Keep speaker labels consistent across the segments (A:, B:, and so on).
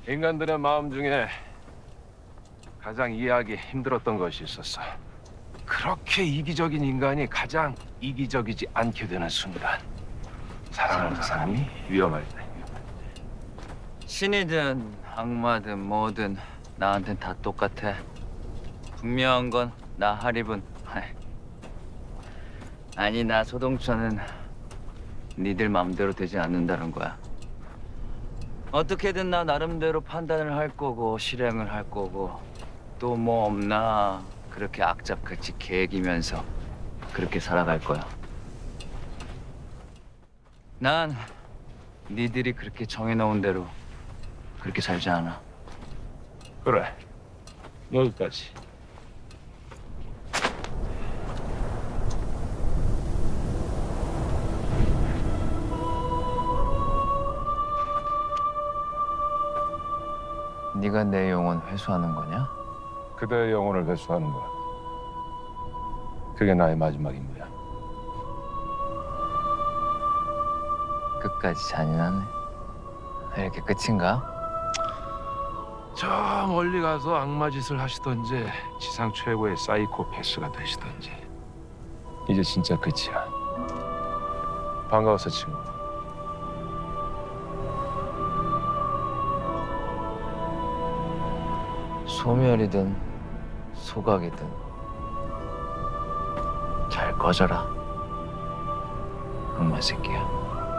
A: 인간들의 마음 중에 가장 이해하기 힘들었던 것이 있었어. 그렇게 이기적인 인간이 가장 이기적이지 않게 되는 순간. 사랑하는 사람이 위험할 때.
B: 신이든 악마든 뭐든 나한텐 다 똑같아. 분명한 건 나 하립은 아니 나 소동천은 니들 맘대로 되지 않는다는 거야. 어떻게든 나 나름대로 판단을 할 거고 실행을 할 거고 또 뭐 없나 그렇게 악잡같이 개기면서 그렇게 살아갈 거야. 난 니들이 그렇게 정해놓은 대로 그렇게 살지 않아.
A: 그래. 여기까지.
B: 네가 내 영혼 회수하는 거냐?
A: 그대의 영혼을 회수하는 거야. 그게 나의 마지막 임무야.
B: 끝까지 잔인하네. 이렇게 끝인가?
A: 저 멀리 가서 악마 짓을 하시던지 지상 최고의 사이코패스가 되시던지 이제 진짜 끝이야. 반가워서 친구.
B: 소멸이든 소각이든 잘 꺼져라. 악마 새끼야.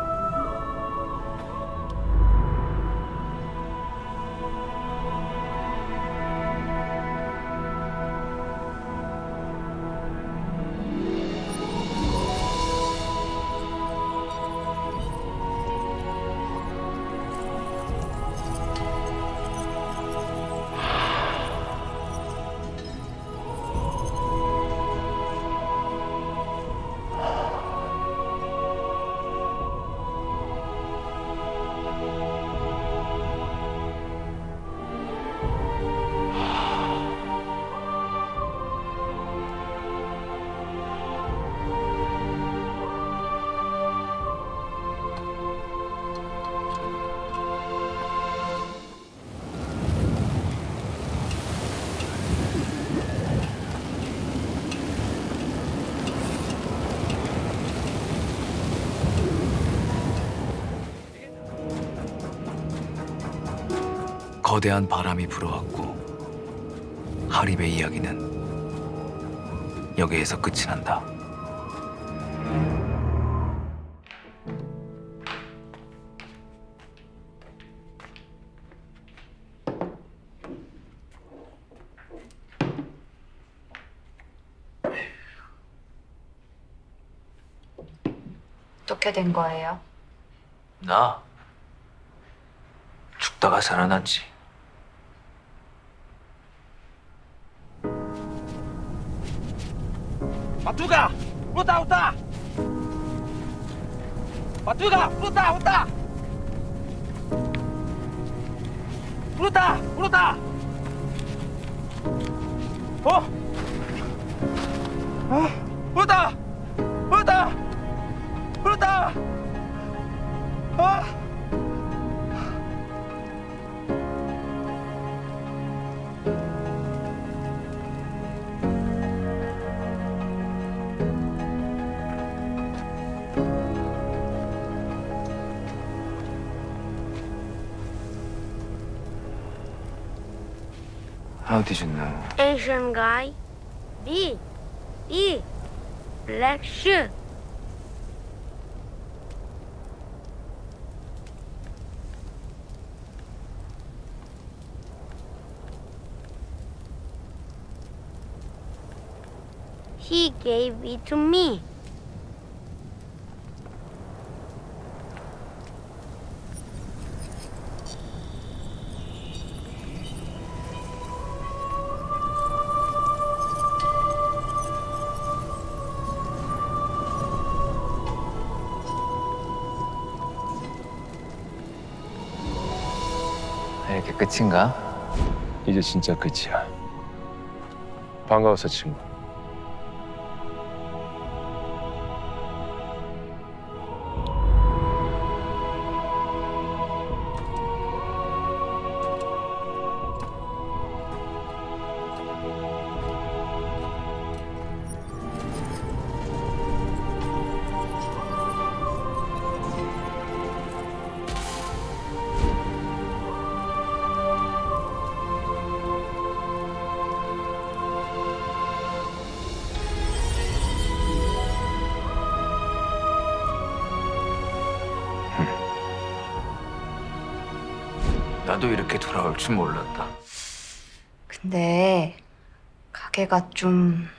B: 거대한 바람이 불어왔고 하립의 이야기는 여기에서 끝이 난다.
C: 어떻게 된 거예요?
B: 나 죽다가 살아났지.
D: Patuga! Puta, puta! Patuga! Puta, puta! Puta, puta! Oh! Puta! Puta! Puta! Ah!
B: How did you know?
E: Asian guy. B. E. Black shoe. He gave it to me.
B: 이렇게 끝인가?
A: 이제 진짜 끝이야. 반가워서 친구.
B: 나도 이렇게 돌아올 줄 몰랐다.
C: 근데 가게가 좀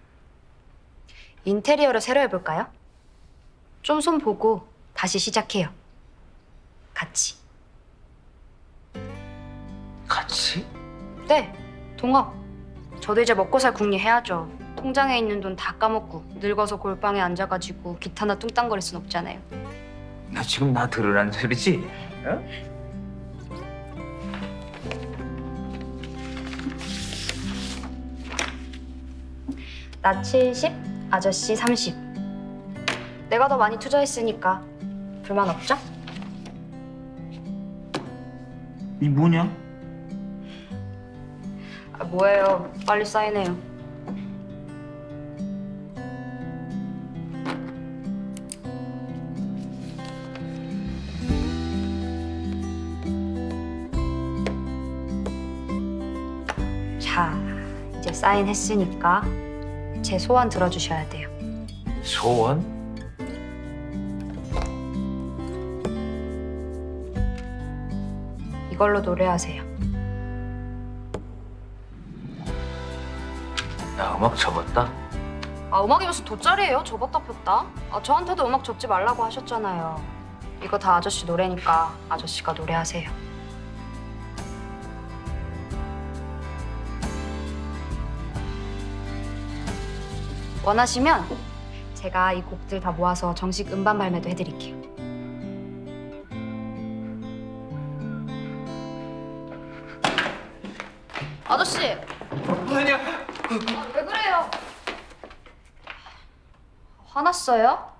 C: 인테리어를 새로 해볼까요? 좀 손 보고 다시 시작해요. 같이.
B: 같이?
C: 네, 동업. 저도 이제 먹고 살 궁리 해야죠. 통장에 있는 돈 다 까먹고 늙어서 골방에 앉아가지고 기타나 뚱땅거릴 순 없잖아요.
B: 나 지금 나 들으란 소리지? 어?
C: 나 70, 아저씨 30. 내가 더 많이 투자했으니까 불만 없죠?
B: 이 뭐냐?
C: 아, 뭐예요? 빨리 사인해요. 자, 이제 사인했으니까 제 소원 들어주셔야 돼요.
B: 소원?
C: 이걸로 노래하세요.
B: 나 음악 접었다?
C: 아, 음악이 무슨 돗자리예요? 접었다 폈다? 아, 저한테도 음악 접지 말라고 하셨잖아요. 이거 다 아저씨 노래니까 아저씨가 노래하세요. 원하시면 제가 이 곡들 다 모아서 정식 음반 발매도 해드릴게요. 아저씨!
B: 아니야.
C: 아, 왜 그래요? 화났어요?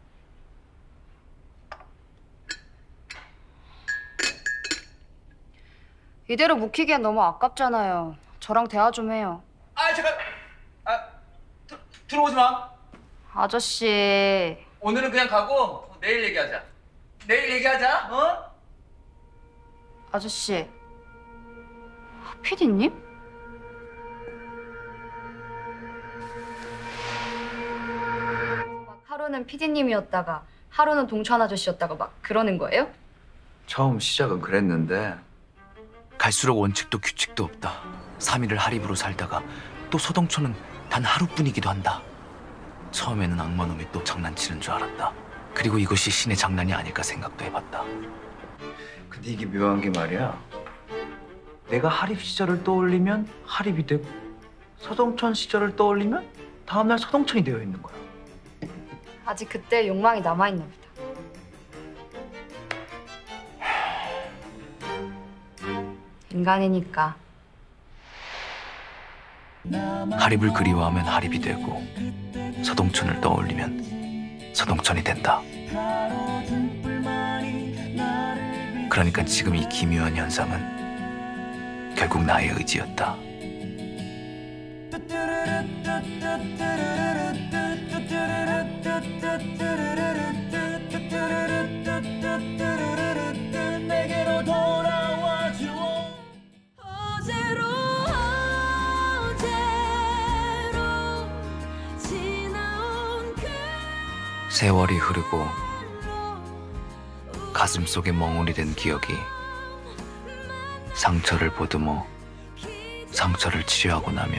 C: 이대로 묵히기엔 너무 아깝잖아요. 저랑 대화 좀 해요.
D: 아 잠깐. 들어오지 마.
C: 아저씨...
D: 오늘은 그냥 가고 내일 얘기하자. 내일 얘기하자. 어?
C: 아저씨... 피디님? 막 하루는 피디님이었다가 하루는 동천 아저씨였다가 막 그러는 거예요?
B: 처음 시작은 그랬는데 갈수록 원칙도 규칙도 없다. 3일을 하립으로 살다가 또 서동초는 단 하루뿐이기도 한다. 처음에는 악마놈이 또 장난치는 줄 알았다. 그리고 이것이 신의 장난이 아닐까 생각도 해봤다. 근데 이게 묘한 게 말이야. 내가 하립 시절을 떠올리면 하립이 되고 서동천 시절을 떠올리면 다음날 서동천이 되어 있는 거야.
C: 아직 그때 욕망이 남아있나 보다. 인간이니까.
B: 하립을 그리워하면 하립이 되고 서동천을 떠올리면 서동천이 된다. 그러니까 지금 이 기묘한 현상은 결국 나의 의지였다. 세월이 흐르고 가슴속에 멍울이 된 기억이 상처를 보듬어 상처를 치료하고 나면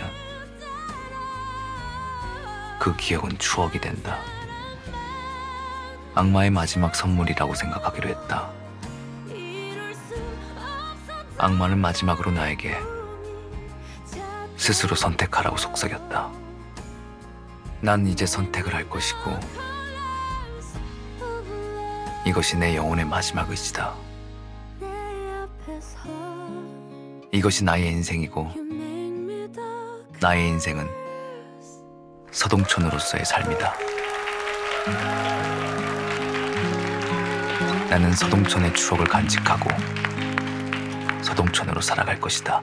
B: 그 기억은 추억이 된다. 악마의 마지막 선물이라고 생각하기로 했다. 악마는 마지막으로 나에게 스스로 선택하라고 속삭였다. 난 이제 선택을 할 것이고 이것이 내 영혼의 마지막 의지다. 이것이 나의 인생이고 나의 인생은 서동천으로서의 삶이다. 나는 서동천의 추억을 간직하고 서동천으로 살아갈 것이다.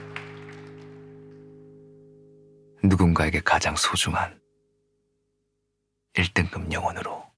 B: 누군가에게 가장 소중한 1등급 영혼으로.